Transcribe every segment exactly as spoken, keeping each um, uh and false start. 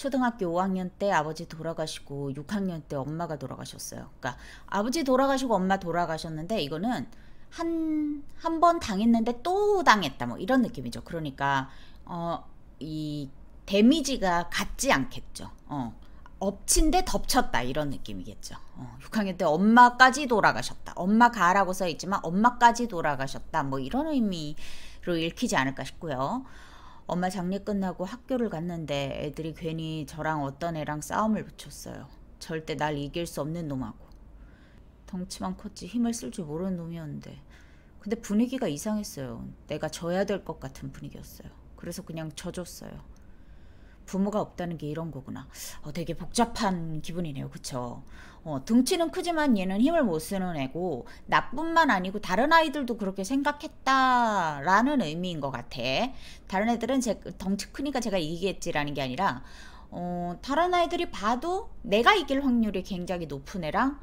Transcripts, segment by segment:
초등학교 오 학년 때 아버지 돌아가시고 육 학년 때 엄마가 돌아가셨어요. 그러니까 아버지 돌아가시고 엄마 돌아가셨는데 이거는 한, 한 번 당했는데 또 당했다 뭐 이런 느낌이죠. 그러니까 어, 이 데미지가 같지 않겠죠. 어, 엎친 데 덮쳤다 이런 느낌이겠죠. 어, 육 학년 때 엄마까지 돌아가셨다. 엄마 가라고 써있지만 엄마까지 돌아가셨다. 뭐 이런 의미로 읽히지 않을까 싶고요. 엄마 장례 끝나고 학교를 갔는데 애들이 괜히 저랑 어떤 애랑 싸움을 붙였어요. 절대 날 이길 수 없는 놈하고. 덩치만 컸지 힘을 쓸 줄 모르는 놈이었는데 근데 분위기가 이상했어요. 내가 져야 될 것 같은 분위기였어요. 그래서 그냥 져줬어요. 부모가 없다는 게 이런 거구나. 어, 되게 복잡한 기분이네요. 그쵸? 어, 등치는 크지만 얘는 힘을 못 쓰는 애고 나뿐만 아니고 다른 아이들도 그렇게 생각했다라는 의미인 것 같아. 다른 애들은 제, 덩치 크니까 제가 이기겠지라는 게 아니라 어, 다른 아이들이 봐도 내가 이길 확률이 굉장히 높은 애랑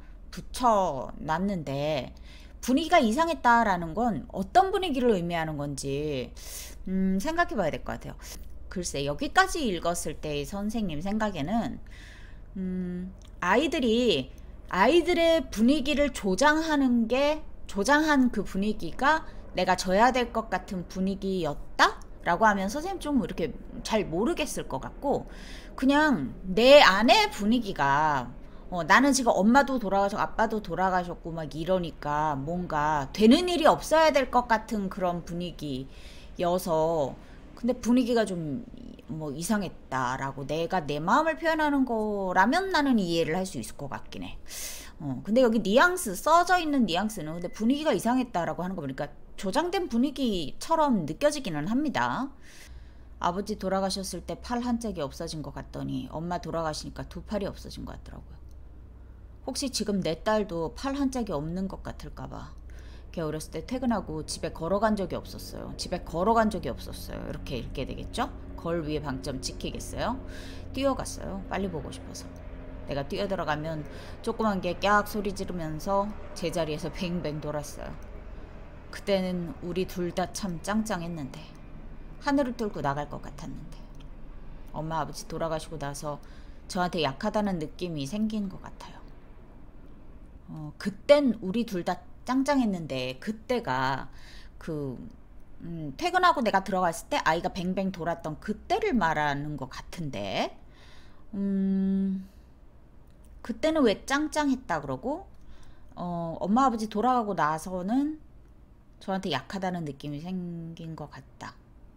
붙여놨는데 분위기가 이상했다라는 건 어떤 분위기를 의미하는 건지 음, 생각해 봐야 될 것 같아요. 글쎄 여기까지 읽었을 때의 선생님 생각에는 음, 아이들이 아이들의 분위기를 조장하는 게 조장한 그 분위기가 내가 져야 될 것 같은 분위기였다? 라고 하면 선생님 좀 이렇게 잘 모르겠을 것 같고 그냥 내 안의 분위기가 어, 나는 지금 엄마도 돌아가셨고 아빠도 돌아가셨고 막 이러니까 뭔가 되는 일이 없어야 될 것 같은 그런 분위기여서 근데 분위기가 좀 뭐 이상했다라고 내가 내 마음을 표현하는 거라면 나는 이해를 할 수 있을 것 같긴 해. 어, 근데 여기 뉘앙스 써져 있는 뉘앙스는 근데 분위기가 이상했다라고 하는 거 보니까 조장된 분위기처럼 느껴지기는 합니다. 아버지 돌아가셨을 때 팔 한 짝이 없어진 것 같더니 엄마 돌아가시니까 두 팔이 없어진 것 같더라고요. 혹시 지금 내 딸도 팔 한 짝이 없는 것 같을까봐 걔 어렸을 때 퇴근하고 집에 걸어간 적이 없었어요. 집에 걸어간 적이 없었어요. 이렇게 읽게 되겠죠? 걸 위에 방점 찍히겠어요? 뛰어갔어요. 빨리 보고 싶어서. 내가 뛰어들어가면 조그만 게 깍 소리 지르면서 제자리에서 뱅뱅 돌았어요. 그때는 우리 둘 다 참 짱짱했는데 하늘을 뚫고 나갈 것 같았는데 엄마 아버지 돌아가시고 나서 저한테 약하다는 느낌이 생긴 것 같아요. 어, 그땐 우리 둘 다 짱짱했는데 그때가 그 음, 퇴근하고 내가 들어갔을 때 아이가 뱅뱅 돌았던 그때를 말하는 것 같은데 음, 그때는 왜 짱짱했다 그러고 어, 엄마 아버지 돌아가고 나서는 저한테 약하다는 느낌이 생긴 것 같다.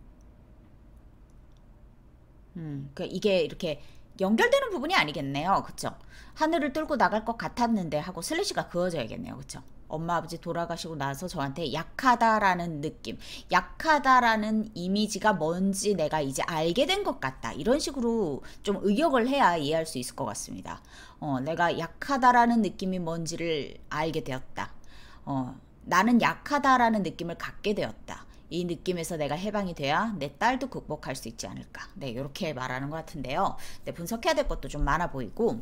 음, 그 이게 이렇게 연결되는 부분이 아니겠네요. 그쵸? 하늘을 뚫고 나갈 것 같았는데 하고 슬래시가 그어져야겠네요. 그쵸? 엄마 아버지 돌아가시고 나서 저한테 약하다라는 느낌, 약하다라는 이미지가 뭔지 내가 이제 알게 된 것 같다. 이런 식으로 좀 의역을 해야 이해할 수 있을 것 같습니다. 어, 내가 약하다라는 느낌이 뭔지를 알게 되었다. 어, 나는 약하다라는 느낌을 갖게 되었다. 이 느낌에서 내가 해방이 돼야 내 딸도 극복할 수 있지 않을까. 네, 이렇게 말하는 것 같은데요. 네, 분석해야 될 것도 좀 많아 보이고.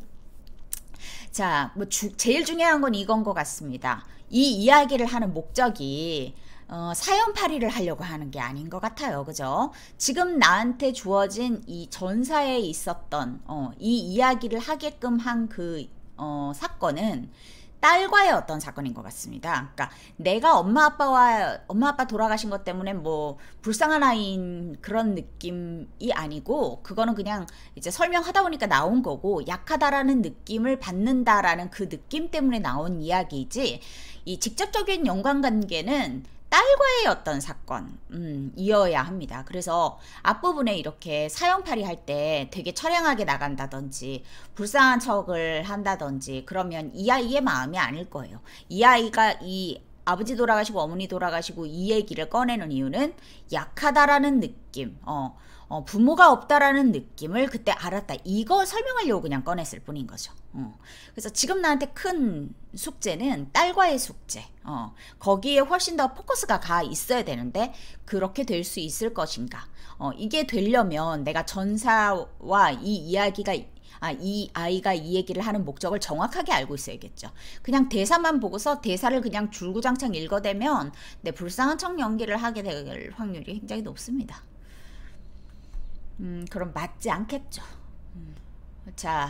자, 뭐 주, 제일 중요한 건 이건 것 같습니다. 이 이야기를 하는 목적이 어, 사연팔이를 하려고 하는 게 아닌 것 같아요. 그죠? 지금 나한테 주어진 이 전사에 있었던 어, 이 이야기를 하게끔 한 그 어, 사건은 딸과의 어떤 사건인 것 같습니다. 그러니까 내가 엄마 아빠와 엄마 아빠 돌아가신 것 때문에 뭐 불쌍한 아이인 그런 느낌이 아니고 그거는 그냥 이제 설명하다 보니까 나온 거고 약하다라는 느낌을 받는다라는 그 느낌 때문에 나온 이야기이지 이 직접적인 연관관계는 딸과의 어떤 사건 음, 이어야 합니다. 그래서 앞부분에 이렇게 사형팔이 할 때 되게 처량하게 나간다든지 불쌍한 척을 한다든지 그러면 이 아이의 마음이 아닐 거예요. 이 아이가 이 아버지 돌아가시고 어머니 돌아가시고 이 얘기를 꺼내는 이유는 약하다라는 느낌 어, 어, 부모가 없다라는 느낌을 그때 알았다. 이거 설명하려고 그냥 꺼냈을 뿐인 거죠. 어. 그래서 지금 나한테 큰 숙제는 딸과의 숙제. 어. 거기에 훨씬 더 포커스가 가 있어야 되는데 그렇게 될 수 있을 것인가. 어. 이게 되려면 내가 전사와 이 이야기가 아, 이 아이가 이 얘기를 하는 목적을 정확하게 알고 있어야겠죠. 그냥 대사만 보고서 대사를 그냥 줄구장창 읽어대면 내 불쌍한 척 연기를 하게 될 확률이 굉장히 높습니다. 음, 그럼 맞지 않겠죠. 자,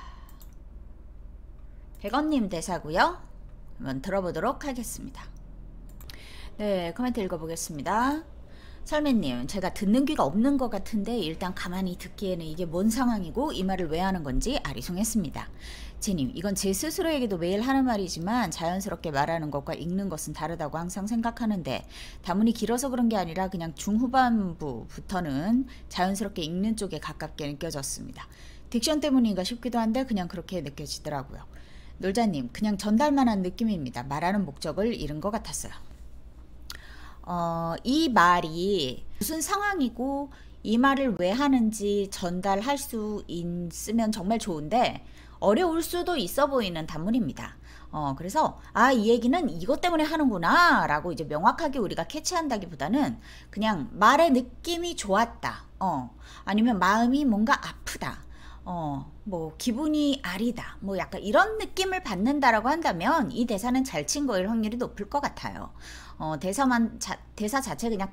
백원님 대사고요. 한번 들어보도록 하겠습니다. 네, 코멘트 읽어보겠습니다. 설매님, 제가 듣는 귀가 없는 것 같은데 일단 가만히 듣기에는 이게 뭔 상황이고 이 말을 왜 하는 건지 아리송했습니다. 제님, 이건 제 스스로에게도 매일 하는 말이지만 자연스럽게 말하는 것과 읽는 것은 다르다고 항상 생각하는데 다문이 길어서 그런 게 아니라 그냥 중후반부부터는 자연스럽게 읽는 쪽에 가깝게 느껴졌습니다. 딕션 때문인가 싶기도 한데 그냥 그렇게 느껴지더라고요. 놀자님, 그냥 전달만 한 느낌입니다. 말하는 목적을 잃은 것 같았어요. 어, 이 말이 무슨 상황이고 이 말을 왜 하는지 전달할 수 있으면 정말 좋은데 어려울 수도 있어 보이는 단문입니다. 어, 그래서 아, 이 얘기는 이것 때문에 하는구나 라고 이제 명확하게 우리가 캐치한다기보다는 그냥 말의 느낌이 좋았다. 어, 아니면 마음이 뭔가 아프다. 어, 뭐 기분이 아리다. 뭐 약간 이런 느낌을 받는다라고 한다면 이 대사는 잘 친 거일 확률이 높을 것 같아요. 어, 대사만 자, 대사 자체 그냥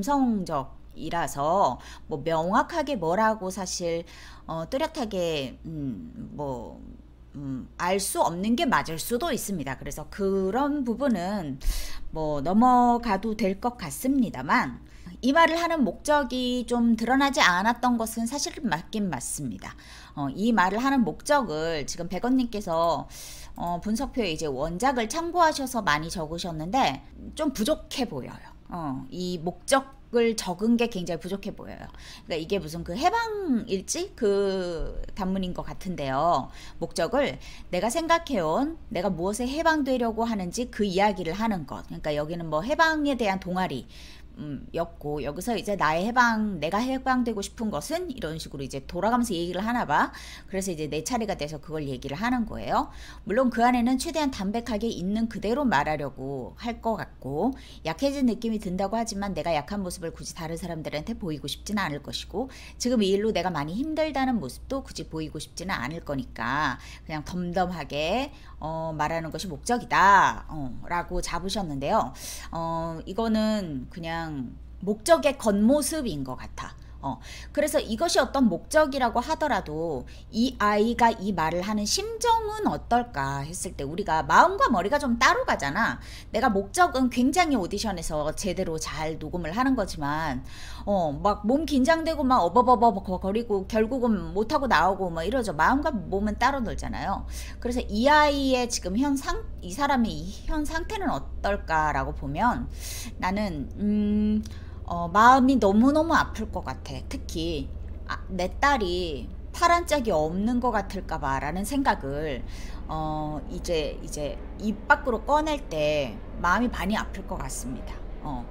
감성적이라서 뭐 명확하게 뭐라고 사실 어, 뚜렷하게 음, 뭐 음, 알 수 없는 게 맞을 수도 있습니다. 그래서 그런 부분은 뭐 넘어가도 될 것 같습니다만 이 말을 하는 목적이 좀 드러나지 않았던 것은 사실 맞긴 맞습니다. 어, 이 말을 하는 목적을 지금 백원님께서 어, 분석표에 이제 원작을 참고하셔서 많이 적으셨는데 좀 부족해 보여요. 어, 이 목적을 적은 게 굉장히 부족해 보여요. 그러니까 이게 무슨 그 해방일지 그 단문인 것 같은데요. 목적을 내가 생각해온 내가 무엇에 해방되려고 하는지 그 이야기를 하는 것. 그러니까 여기는 뭐 해방에 대한 동아리 음, 였고 여기서 이제 나의 해방 내가 해방되고 싶은 것은 이런 식으로 이제 돌아가면서 얘기를 하나 봐. 그래서 이제 내 차례가 돼서 그걸 얘기를 하는 거예요. 물론 그 안에는 최대한 담백하게 있는 그대로 말하려고 할 것 같고 약해진 느낌이 든다고 하지만 내가 약한 모습을 굳이 다른 사람들한테 보이고 싶지는 않을 것이고 지금 이 일로 내가 많이 힘들다는 모습도 굳이 보이고 싶지는 않을 거니까 그냥 덤덤하게 어, 말하는 것이 목적이다 어, 라고 잡으셨는데요. 어, 이거는 그냥 목적의 겉모습인 것 같아. 어, 그래서 이것이 어떤 목적이라고 하더라도 이 아이가 이 말을 하는 심정은 어떨까 했을 때 우리가 마음과 머리가 좀 따로 가잖아. 내가 목적은 굉장히 오디션에서 제대로 잘 녹음을 하는 거지만 어, 막 몸 긴장되고 막 어버버버 거리고 결국은 못하고 나오고 뭐 이러죠. 마음과 몸은 따로 놀잖아요. 그래서 이 아이의 지금 현 상, 이 사람의 현 상태는 어떨까라고 보면 나는 음 어, 마음이 너무너무 아플 것 같아. 특히 아, 내 딸이 파란 짝이 없는 것 같을까봐 라는 생각을 어, 이제 이제 입 밖으로 꺼낼 때 마음이 많이 아플 것 같습니다. 어,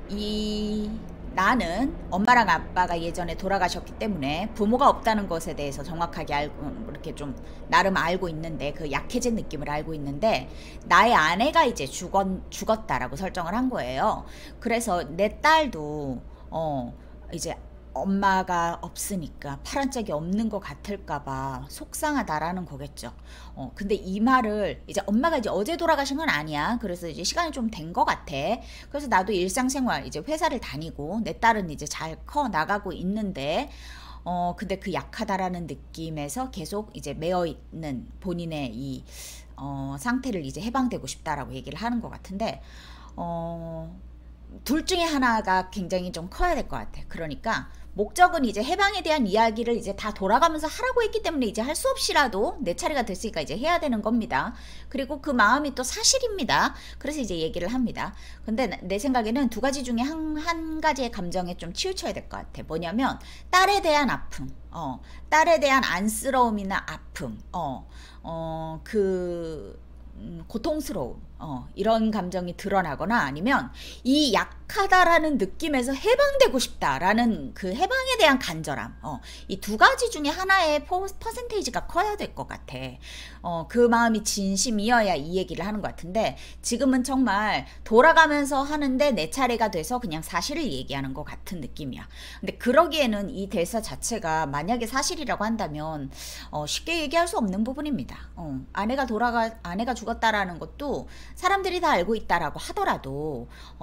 이 나는 엄마랑 아빠가 예전에 돌아가셨기 때문에 부모가 없다는 것에 대해서 정확하게 알고 이렇게 좀 나름 알고 있는데 그 약해진 느낌을 알고 있는데 나의 아내가 이제 죽었, 죽었다라고 설정을 한 거예요. 그래서 내 딸도 어 이제 엄마가 없으니까 파란 짝이 없는 것 같을까봐 속상하다라는 거겠죠. 어, 근데 이 말을 이제 엄마가 이제 어제 돌아가신 건 아니야. 그래서 이제 시간이 좀 된 것 같아. 그래서 나도 일상생활 이제 회사를 다니고 내 딸은 이제 잘 커 나가고 있는데 어, 근데 그 약하다라는 느낌에서 계속 이제 매어 있는 본인의 이 어, 상태를 이제 해방되고 싶다라고 얘기를 하는 것 같은데 어, 둘 중에 하나가 굉장히 좀 커야 될 것 같아. 그러니까 목적은 이제 해방에 대한 이야기를 이제 다 돌아가면서 하라고 했기 때문에 이제 할 수 없이라도 내 차례가 됐으니까 이제 해야 되는 겁니다. 그리고 그 마음이 또 사실입니다. 그래서 이제 얘기를 합니다. 근데 내 생각에는 두 가지 중에 한, 한 가지의 감정에 좀 치우쳐야 될 것 같아. 뭐냐면 딸에 대한 아픔, 어, 딸에 대한 안쓰러움이나 아픔, 어, 어, 그 음, 고통스러움 어, 이런 감정이 드러나거나 아니면 이 약하다라는 느낌에서 해방되고 싶다라는 그 해방에 대한 간절함 어, 이 두 가지 중에 하나의 포, 퍼센테이지가 커야 될 것 같아. 어, 그 마음이 진심이어야 이 얘기를 하는 것 같은데 지금은 정말 돌아가면서 하는데 내 차례가 돼서 그냥 사실을 얘기하는 것 같은 느낌이야. 근데 그러기에는 이 대사 자체가 만약에 사실이라고 한다면 어, 쉽게 얘기할 수 없는 부분입니다. 어, 아내가 돌아가 아내가 죽었다라는 것도 사람들이 다 알고 있다라고 하더라도 어,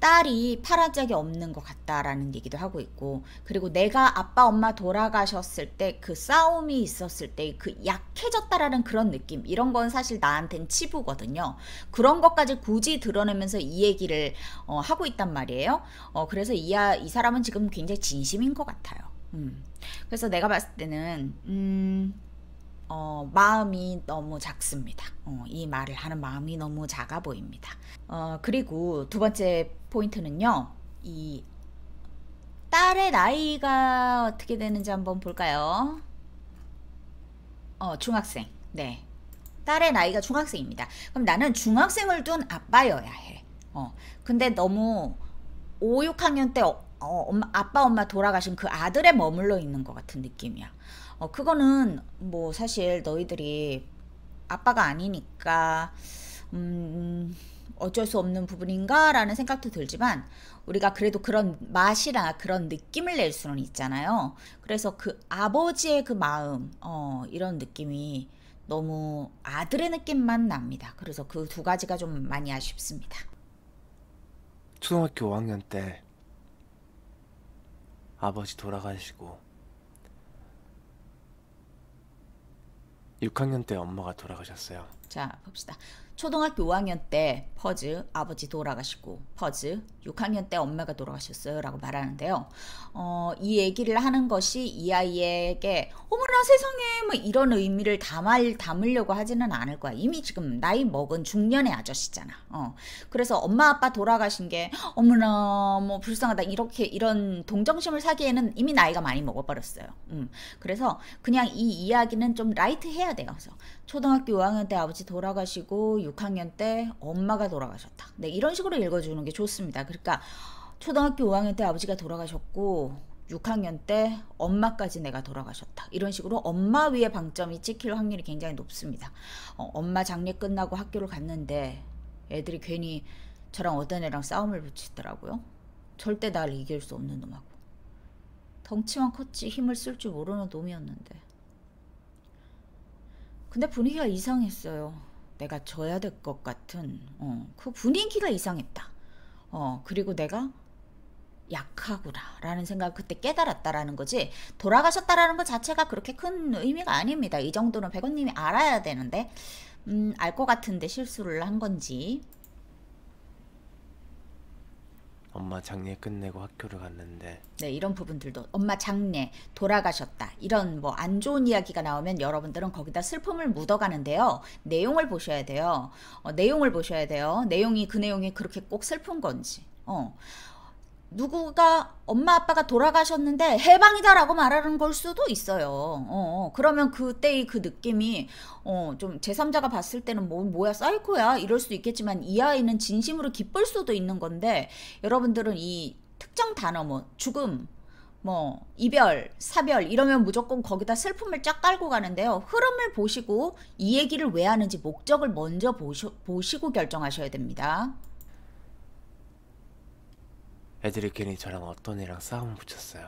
딸이 팔한 짝이 없는 것 같다라는 얘기도 하고 있고, 그리고 내가 아빠 엄마 돌아가셨을 때 그 싸움이 있었을 때 그 약해졌다라는 그런 느낌, 이런 건 사실 나한텐 치부거든요. 그런 것까지 굳이 드러내면서 이 얘기를 어, 하고 있단 말이에요. 어, 그래서 이, 아, 이 사람은 지금 굉장히 진심인 것 같아요. 음. 그래서 내가 봤을 때는 음, 어, 마음이 너무 작습니다. 어, 이 말을 하는 마음이 너무 작아 보입니다. 어, 그리고 두 번째 포인트는요. 이 딸의 나이가 어떻게 되는지 한번 볼까요? 어, 중학생. 네. 딸의 나이가 중학생입니다. 그럼 나는 중학생을 둔 아빠여야 해. 어, 근데 너무 오, 육 학년 때 어, 어, 엄마, 아빠 엄마 돌아가신 그 아들에 머물러 있는 것 같은 느낌이야. 어, 그거는 뭐 사실 너희들이 아빠가 아니니까 음, 어쩔 수 없는 부분인가 라는 생각도 들지만, 우리가 그래도 그런 맛이나 그런 느낌을 낼 수는 있잖아요. 그래서 그 아버지의 그 마음, 어, 이런 느낌이 너무 아들의 느낌만 납니다. 그래서 그 두 가지가 좀 많이 아쉽습니다. 초등학교 오 학년 때 아버지 돌아가시고 육 학년 때 엄마가 돌아가셨어요. 자, 봅시다. 초등학교 오 학년 때 퍼즈 아버지 돌아가시고, 퍼즈 육 학년 때 엄마가 돌아가셨어요 라고 말하는데요. 어, 이 얘기를 하는 것이 이 아이에게 어머나 세상에 뭐 이런 의미를 담을, 담으려고 하지는 않을 거야. 이미 지금 나이 먹은 중년의 아저씨잖아. 어, 그래서 엄마 아빠 돌아가신 게 어머나 뭐 불쌍하다 이렇게 이런 동정심을 사기에는 이미 나이가 많이 먹어버렸어요. 음, 그래서 그냥 이 이야기는 좀 라이트 해야 돼요. 그래서 초등학교 오 학년 때 아버지 돌아가시고 육 학년 때 엄마가 돌아가셨다. 네, 이런 식으로 읽어주는 게 좋습니다. 그러니까 초등학교 오 학년 때 아버지가 돌아가셨고 육 학년 때 엄마까지 내가 돌아가셨다. 이런 식으로 엄마 위에 방점이 찍힐 확률이 굉장히 높습니다. 어, 엄마 장례 끝나고 학교를 갔는데 애들이 괜히 저랑 어떤 애랑 싸움을 붙이더라고요. 절대 날 이길 수 없는 놈하고. 덩치만 컸지 힘을 쓸 줄 모르는 놈이었는데. 근데 분위기가 이상했어요. 내가 져야 될 것 같은 어, 그 분위기가 이상했다. 어, 그리고 내가 약하구나 라는 생각을 그때 깨달았다라는 거지, 돌아가셨다라는 것 자체가 그렇게 큰 의미가 아닙니다. 이 정도는 백원님이 알아야 되는데 음, 알 것 같은데 실수를 한 건지. 엄마 장례 끝내고 학교를 갔는데 네, 이런 부분들도 엄마 장례 돌아가셨다 이런 뭐 안 좋은 이야기가 나오면 여러분들은 거기다 슬픔을 묻어가는데요. 내용을 보셔야 돼요. 어, 내용을 보셔야 돼요. 내용이 그 내용이 그렇게 꼭 슬픈 건지. 어. 누구가 엄마 아빠가 돌아가셨는데 해방이다라고 말하는 걸 수도 있어요. 어, 어. 그러면 그때의 그 느낌이 어, 좀 제삼자가 봤을 때는 뭐, 뭐야 사이코야 이럴 수도 있겠지만, 이 아이는 진심으로 기쁠 수도 있는 건데, 여러분들은 이 특정 단어 뭐 죽음 뭐 이별 사별 이러면 무조건 거기다 슬픔을 쫙 깔고 가는데요. 흐름을 보시고 이 얘기를 왜 하는지 목적을 먼저 보시, 보시고 결정하셔야 됩니다. 애들이 괜히 저랑 어떤 애랑 싸움을 붙였어요.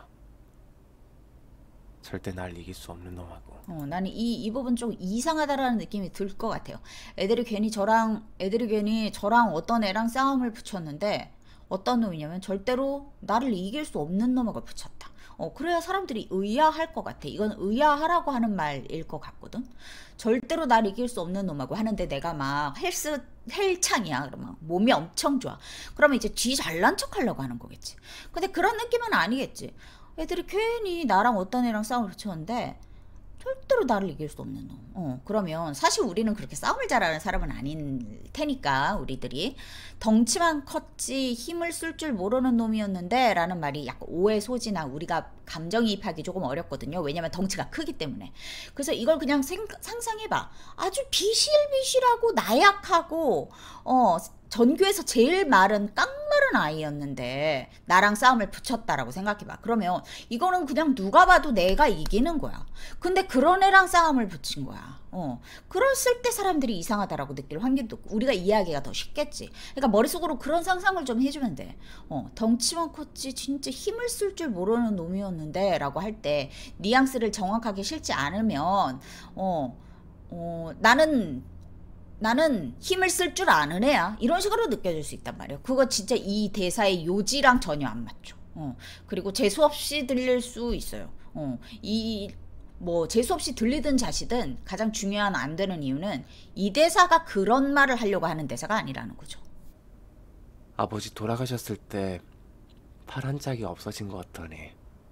절대 날 이길 수 없는 놈하고. 어, 나는 이, 이 부분 좀 이상하다라는 느낌이 들 것 같아요. 애들이 괜히 저랑 애들이 괜히 저랑 어떤 애랑 싸움을 붙였는데, 어떤 놈이냐면 절대로 나를 이길 수 없는 놈하고 붙였다. 어, 그래야 사람들이 의아할 것 같아. 이건 의아하라고 하는 말일 것 같거든. 절대로 나를 이길 수 없는 놈하고 하는데 내가 막 헬스 헬창이야. 그러면 몸이 엄청 좋아. 그러면 이제 쥐 잘난 척 하려고 하는 거겠지. 근데 그런 느낌은 아니겠지. 애들이 괜히 나랑 어떤 애랑 싸움을 붙였는데 절대로 나를 이길 수 없는 놈. 어, 그러면 사실 우리는 그렇게 싸움을 잘하는 사람은 아닌 테니까, 우리들이 덩치만 컸지 힘을 쓸 줄 모르는 놈이었는데 라는 말이 약간 오해 소지나 우리가 감정이입하기 조금 어렵거든요. 왜냐면 덩치가 크기 때문에. 그래서 이걸 그냥 생, 상상해봐. 아주 비실비실하고 나약하고 어 전교에서 제일 마른 깡마른 아이였는데 나랑 싸움을 붙였다라고 생각해봐. 그러면 이거는 그냥 누가 봐도 내가 이기는 거야. 근데 그런 애랑 싸움을 붙인 거야. 어, 그랬을 때 사람들이 이상하다라고 느낄 확률도, 우리가 이해하기가 더 쉽겠지. 그러니까 머릿속으로 그런 상상을 좀 해주면 돼. 어, 덩치만 컸지 진짜 힘을 쓸 줄 모르는 놈이었는데 라고 할 때 뉘앙스를 정확하게 실지 않으면 어, 어, 나는 나는 힘을 쓸 줄 아는 애야. 이런 식으로 느껴질 수 있단 말이에요. 그거 진짜 이 대사의 요지랑 전혀 안 맞죠. 어. 그리고 재수없이 들릴 수 있어요. 어. 이 뭐 재수없이 들리든 자시든 가장 중요한 안 되는 이유는 이 대사가 그런 말을 하려고 하는 대사가 아니라는 거죠. 아버지 돌아가셨을 때 팔 한 짝이 없어진 것 같더니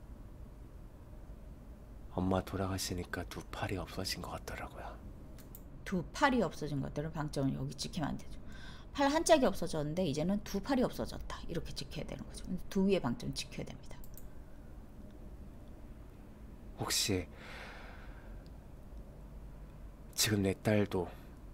엄마 돌아가시니까 두 팔이 없어진 것 같더라고요. 두 팔이 없어진 것들은 방점을 여기 찍히면 안 되죠. 팔 한 짝이 없어졌는데 이제는 두 팔이 없어졌다. 이렇게 찍혀야 되는 거죠. 두 위의 방점 찍혀야 됩니다. 혹시 지금 내 딸도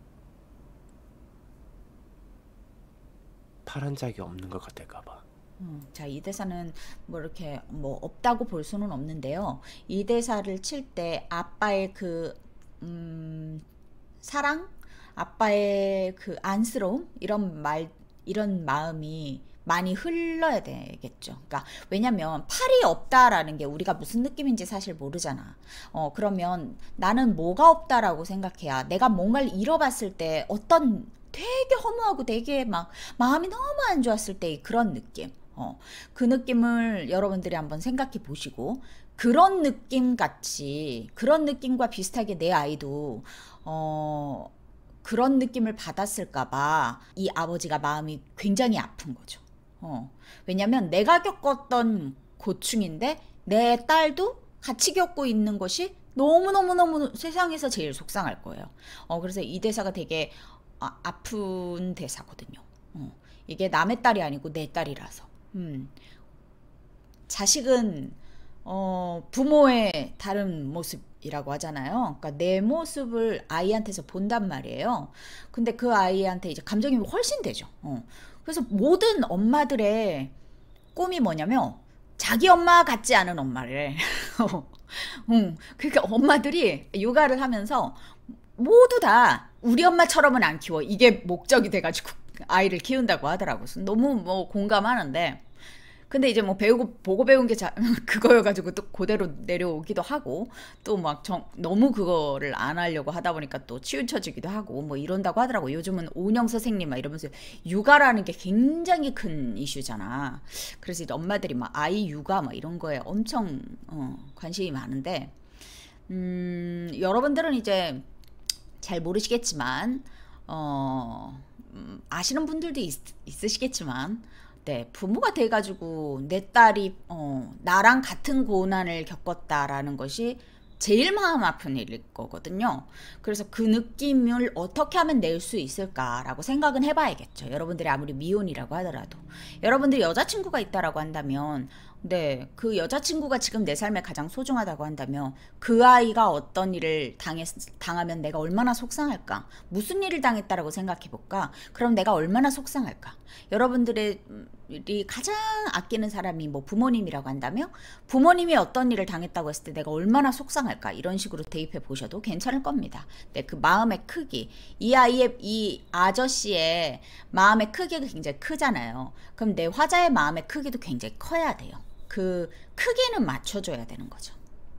팔 한 짝이 없는 것 같을까봐. 음, 자, 이 대사는 뭐 이렇게 뭐 없다고 볼 수는 없는데요. 이 대사를 칠 때 아빠의 그 음, 사랑, 아빠의 그 안쓰러움 이런 말 이런 마음이 많이 흘러야 되겠죠. 그러니까 왜냐면 팔이 없다라는 게 우리가 무슨 느낌인지 사실 모르잖아. 어 그러면 나는 뭐가 없다라고 생각해야 내가 뭔가를 잃어봤을 때 어떤 되게 허무하고 되게 막 마음이 너무 안 좋았을 때의 그런 느낌. 어, 그 느낌을 여러분들이 한번 생각해 보시고 그런 느낌 같이 그런 느낌과 비슷하게 내 아이도 어 그런 느낌을 받았을까봐 이 아버지가 마음이 굉장히 아픈 거죠. 어, 왜냐면 내가 겪었던 고충인데 내 딸도 같이 겪고 있는 것이 너무너무너무 세상에서 제일 속상할 거예요. 어, 그래서 이 대사가 되게 아, 아픈 대사거든요. 어, 이게 남의 딸이 아니고 내 딸이라서. 음, 자식은 어, 부모의 다른 모습이라고 하잖아요. 그러니까 내 모습을 아이한테서 본단 말이에요. 근데 그 아이한테 이제 감정이 훨씬 되죠. 어. 그래서 모든 엄마들의 꿈이 뭐냐면 자기 엄마 같지 않은 엄마를 응. 그러니까 엄마들이 육아를 하면서 모두 다 우리 엄마처럼은 안 키워. 이게 목적이 돼가지고 아이를 키운다고 하더라고요. 너무 뭐 공감하는데 근데 이제 뭐 배우고 보고 배운 게 자, 그거여가지고 또 그대로 내려오기도 하고 또 막 너무 그거를 안 하려고 하다 보니까 또 치우쳐지기도 하고 뭐 이런다고 하더라고. 요즘은 오은영 선생님 막 이러면서 육아라는 게 굉장히 큰 이슈잖아. 그래서 이제 엄마들이 막 아이 육아 막 이런 거에 엄청 어, 관심이 많은데 음, 여러분들은 이제 잘 모르시겠지만 어, 음, 아시는 분들도 있, 있으시겠지만 네, 부모가 돼가지고 내 딸이 어, 나랑 같은 고난을 겪었다라는 것이 제일 마음 아픈 일일 거거든요. 그래서 그 느낌을 어떻게 하면 낼 수 있을까라고 생각은 해봐야겠죠. 여러분들이 아무리 미혼이라고 하더라도 여러분들이 여자친구가 있다라고 한다면 네, 그 여자친구가 지금 내 삶에 가장 소중하다고 한다면 그 아이가 어떤 일을 당했, 당하면 내가 얼마나 속상할까? 무슨 일을 당했다라고 생각해볼까? 그럼 내가 얼마나 속상할까? 여러분들이 가장 아끼는 사람이 뭐 부모님이라고 한다면 부모님이 어떤 일을 당했다고 했을 때 내가 얼마나 속상할까? 이런 식으로 대입해 보셔도 괜찮을 겁니다. 네, 그 마음의 크기, 이 아이의 이 아저씨의 마음의 크기가 굉장히 크잖아요. 그럼 내 화자의 마음의 크기도 굉장히 커야 돼요. 그 크기는 맞춰줘야 되는 거죠.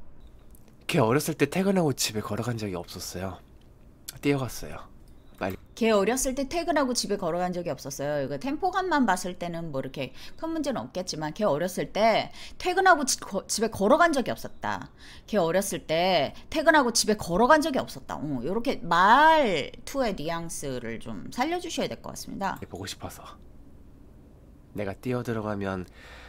걔 어렸을 때 퇴근하고 집에 걸어간 적이 없었어요. 뛰어갔어요. 빨리. 걔 어렸을 때 퇴근하고 집에 걸어간 적이 없었어요. 이거 템포감만 봤을 때는 뭐 이렇게 큰 문제는 없겠지만 걔 어렸을 때 퇴근하고 지, 거, 집에 걸어간 적이 없었다. 걔 어렸을 때 퇴근하고 집에 걸어간 적이 없었다. 어, 이렇게 말투의 뉘앙스를 좀 살려주셔야 될 것 같습니다. 보고 싶어서. 내가 뛰어 들어가면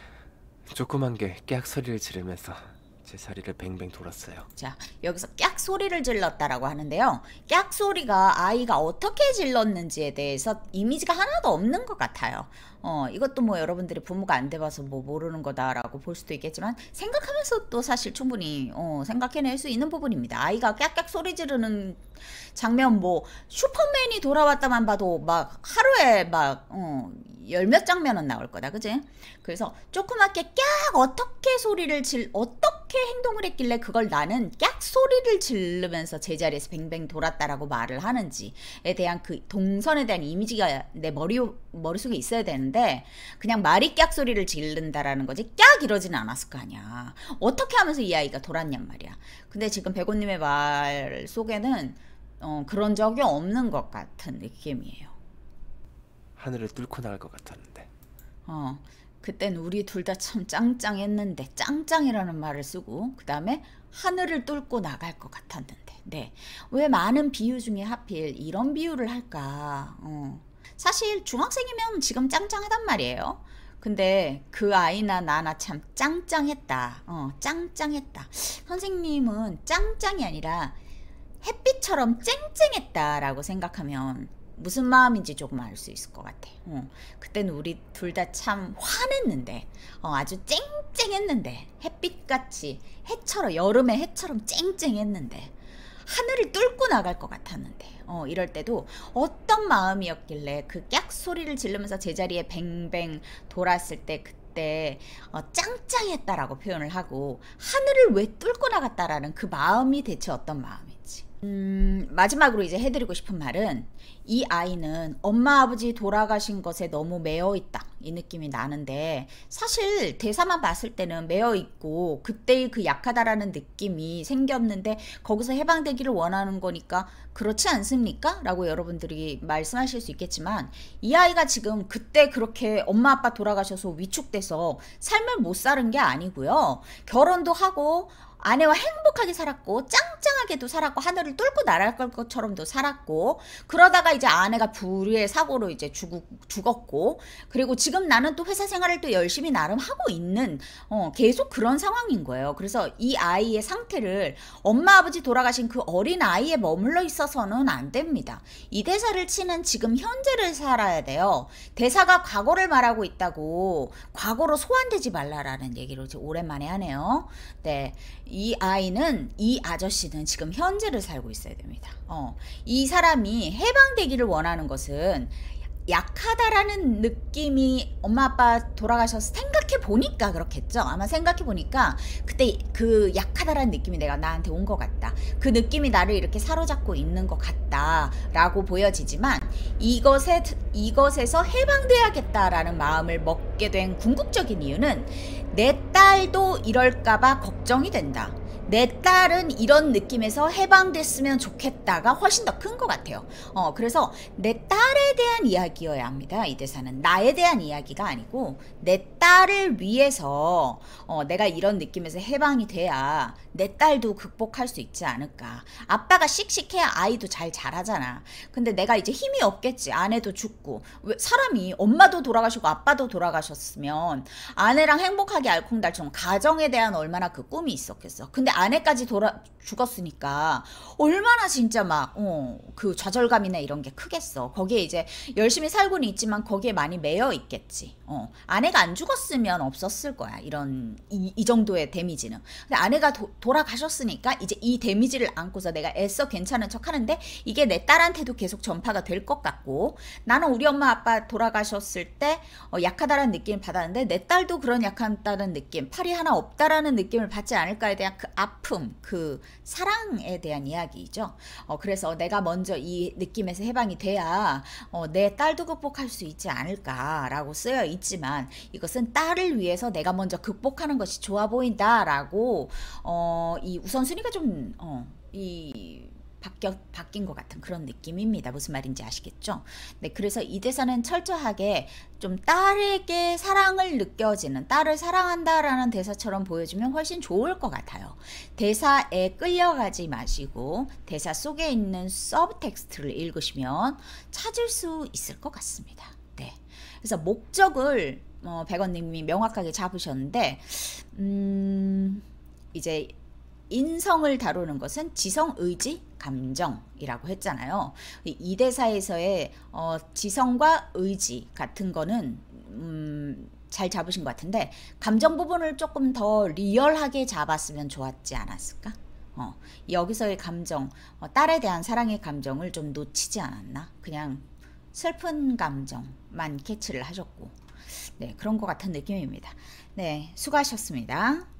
조그만 게 깨악 소리를 지르면서 제 자리를 뱅뱅 돌았어요. 자, 여기서 깍 소리를 질렀다라고 하는데요. 깍 소리가 아이가 어떻게 질렀는지에 대해서 이미지가 하나도 없는 것 같아요. 어, 이것도 뭐 여러분들이 부모가 안 돼봐서 뭐 모르는 거다라고 볼 수도 있겠지만 생각하면서 또 사실 충분히 어, 생각해낼 수 있는 부분입니다. 아이가 깍깍 소리 지르는 장면 뭐 슈퍼맨이 돌아왔다만 봐도 막 하루에 막 어, 열 몇 장면은 나올 거다, 그지? 그래서 조그맣게 깍 어떻게 소리를 질 어떻게 행동을 했길래 그걸 나는 깍 소리를 지르면서 제자리에서 뱅뱅 돌았다라고 말을 하는지에 대한 그 동선에 대한 이미지가 내 머리 머릿속에 있어야 되는데 그냥 말이 깍 소리를 지른다라는 거지 깍 이러지는 않았을 거 아니야. 어떻게 하면서 이 아이가 돌았냔 말이야. 근데 지금 백호님의 말 속에는 어, 그런 적이 없는 것 같은 느낌이에요. 하늘을 뚫고 나갈 것 같았는데. 어, 그땐 우리 둘 다 참 짱짱했는데, 짱짱이라는 말을 쓰고 그 다음에 하늘을 뚫고 나갈 것 같았는데. 네, 왜 많은 비유 중에 하필 이런 비유를 할까? 어, 사실 중학생이면 지금 짱짱하단 말이에요. 근데 그 아이나 나나 참 짱짱했다. 어, 짱짱했다. 선생님은 짱짱이 아니라 햇빛처럼 쨍쨍했다라고 생각하면 무슨 마음인지 조금 알 수 있을 것 같아. 어, 그때는 우리 둘 다 참 화냈는데, 어, 아주 쨍쨍했는데, 햇빛같이 해처럼, 여름의 해처럼 쨍쨍했는데, 하늘을 뚫고 나갈 것 같았는데, 어, 이럴 때도 어떤 마음이었길래 그 깍 소리를 지르면서 제자리에 뱅뱅 돌았을 때 그때 어, 짱짱했다라고 표현을 하고 하늘을 왜 뚫고 나갔다라는 그 마음이 대체 어떤 마음인지. 음, 마지막으로 이제 해드리고 싶은 말은, 이 아이는 엄마 아버지 돌아가신 것에 너무 매여 있다 이 느낌이 나는데, 사실 대사만 봤을 때는 매여 있고 그때의 그 약하다라는 느낌이 생겼는데 거기서 해방되기를 원하는 거니까 그렇지 않습니까? 라고 여러분들이 말씀하실 수 있겠지만, 이 아이가 지금 그때 그렇게 엄마 아빠 돌아가셔서 위축돼서 삶을 못 사는 게 아니고요, 결혼도 하고 아내와 행복하게 살았고 짱짱하게도 살았고 하늘을 뚫고 날아갈 것처럼도 살았고, 그러다가 이제 아내가 불의의 사고로 이제 죽, 죽었고, 그리고 지금 나는 또 회사 생활을 또 열심히 나름 하고 있는 어, 계속 그런 상황인 거예요. 그래서 이 아이의 상태를 엄마 아버지 돌아가신 그 어린 아이에 머물러 있어서는 안 됩니다. 이 대사를 치는 지금 현재를 살아야 돼요. 대사가 과거를 말하고 있다고 과거로 소환되지 말라라는 얘기를 이제 오랜만에 하네요. 네. 이 아이는, 이 아저씨는 지금 현재를 살고 있어야 됩니다. 어, 이 사람이 해방되기를 원하는 것은 약하다라는 느낌이 엄마 아빠 돌아가셔서 생각해 보니까 그렇겠죠. 아마 생각해 보니까 그때 그 약하다라는 느낌이 내가 나한테 온 것 같다, 그 느낌이 나를 이렇게 사로잡고 있는 것 같다 라고 보여지지만, 이것에, 이것에서 해방돼야겠다라는 마음을 먹게 된 궁극적인 이유는 내 딸도 이럴까봐 걱정이 된다, 내 딸은 이런 느낌에서 해방됐으면 좋겠다가 훨씬 더 큰 것 같아요. 어, 그래서 내 딸에 대한 이야기여야 합니다. 이 대사는 나에 대한 이야기가 아니고 내 딸을 위해서 어, 내가 이런 느낌에서 해방이 돼야 내 딸도 극복할 수 있지 않을까. 아빠가 씩씩해야 아이도 잘 자라잖아. 근데 내가 이제 힘이 없겠지. 아내도 죽고. 왜 사람이 엄마도 돌아가시고 아빠도 돌아가셨으면 아내랑 행복하게 알콩달콩 가정에 대한 얼마나 그 꿈이 있었겠어. 근데 아내까지 돌아 죽었으니까 얼마나 진짜 막 어, 그 좌절감이나 이런 게 크겠어. 거기에 이제 열심히 살고는 있지만 거기에 많이 매여 있겠지. 어, 아내가 안 죽었으면 없었을 거야. 이런 이, 이 정도의 데미지는. 근데 아내가 도, 돌아가셨으니까 이제 이 데미지를 안고서 내가 애써 괜찮은 척 하는데, 이게 내 딸한테도 계속 전파가 될 것 같고, 나는 우리 엄마 아빠 돌아가셨을 때 어, 약하다라는 느낌을 받았는데 내 딸도 그런 약하다는 느낌, 팔이 하나 없다라는 느낌을 받지 않을까에 대한 그 아픔, 그 사랑에 대한 이야기죠. 어, 그래서 내가 먼저 이 느낌에서 해방이 돼야 어, 내 딸도 극복할 수 있지 않을까라고 쓰여 있지만, 이것은 딸을 위해서 내가 먼저 극복하는 것이 좋아 보인다라고 어, 이 우선순위가 좀 어, 이 바뀌어, 바뀐 것 같은 그런 느낌입니다. 무슨 말인지 아시겠죠? 네, 그래서 이 대사는 철저하게 좀 딸에게 사랑을 느껴지는, 딸을 사랑한다라는 대사처럼 보여주면 훨씬 좋을 것 같아요. 대사에 끌려가지 마시고 대사 속에 있는 서브텍스트를 읽으시면 찾을 수 있을 것 같습니다. 네, 그래서 목적을 어, 백원님이 명확하게 잡으셨는데, 음, 이제 인성을 다루는 것은 지성, 의지, 감정이라고 했잖아요. 이 대사에서의 어, 지성과 의지 같은 거는 음, 잘 잡으신 것 같은데, 감정 부분을 조금 더 리얼하게 잡았으면 좋았지 않았을까? 어, 여기서의 감정, 어, 딸에 대한 사랑의 감정을 좀 놓치지 않았나? 그냥 슬픈 감정만 캐치를 하셨고, 네, 그런 것 같은 느낌입니다. 네, 수고하셨습니다.